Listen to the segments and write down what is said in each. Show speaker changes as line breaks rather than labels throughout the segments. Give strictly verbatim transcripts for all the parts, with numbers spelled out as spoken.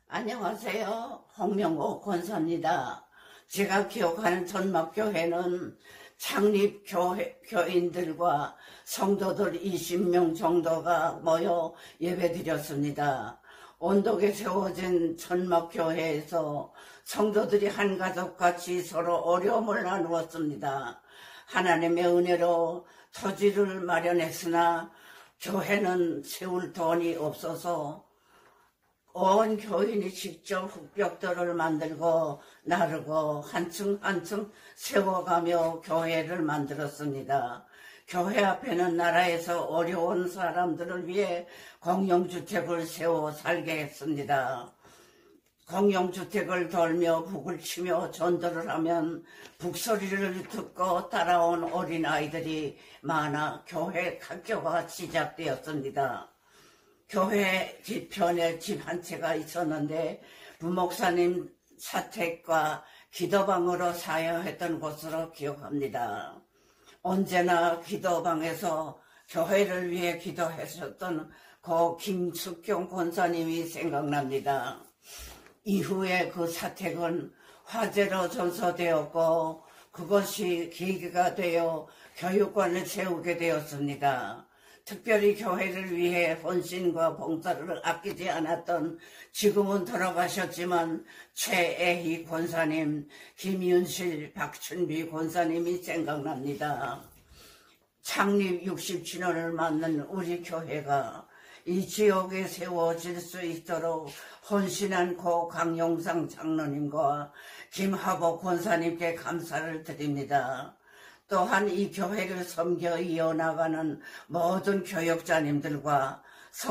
안녕하세요. 홍명호 권사입니다. 제가 기억하는 전막교회는 창립교회, 교인들과 성도들 이십 명 정도가 모여 예배드렸습니다. 온덕에 세워진 전막교회에서 성도들이 한 가족같이 서로 어려움을 나누었습니다. 하나님의 은혜로 토지를 마련했으나 교회는 세울 돈이 없어서 온 교인이 직접 흙벽돌을 만들고 나르고 한층 한층 세워가며 교회를 만들었습니다. 교회 앞에는 나라에서 어려운 사람들을 위해 공영주택을 세워 살게 했습니다. 공영주택을 돌며 북을 치며 전도를 하면 북소리를 듣고 따라온 어린아이들이 많아 교회 학교가 시작되었습니다. 교회 뒤편에 집 한 채가 있었는데 부목사님 사택과 기도방으로 사용했던 곳으로 기억합니다. 언제나 기도방에서 교회를 위해 기도하셨던 고 김숙경 권사님이 생각납니다. 이후에 그 사택은 화재로 전소되었고 그것이 계기가 되어 교육관을 세우게 되었습니다. 특별히 교회를 위해 헌신과 봉사를 아끼지 않았던 지금은 돌아가셨지만 최애희 권사님, 김윤실, 박춘비 권사님이 생각납니다. 창립 육십 주년을 맞는 우리 교회가 이 지역에 세워질 수 있도록 헌신한 고 강용상 장로님과 김하복 권사님께 감사를 드립니다. 또한 이 교회를 섬겨 이어나가는 모든 교역자님들과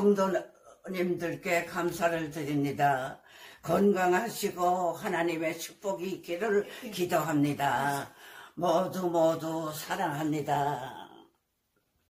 성도님들께 감사를 드립니다. 건강하시고 하나님의 축복이 있기를 기도합니다. 모두 모두 사랑합니다.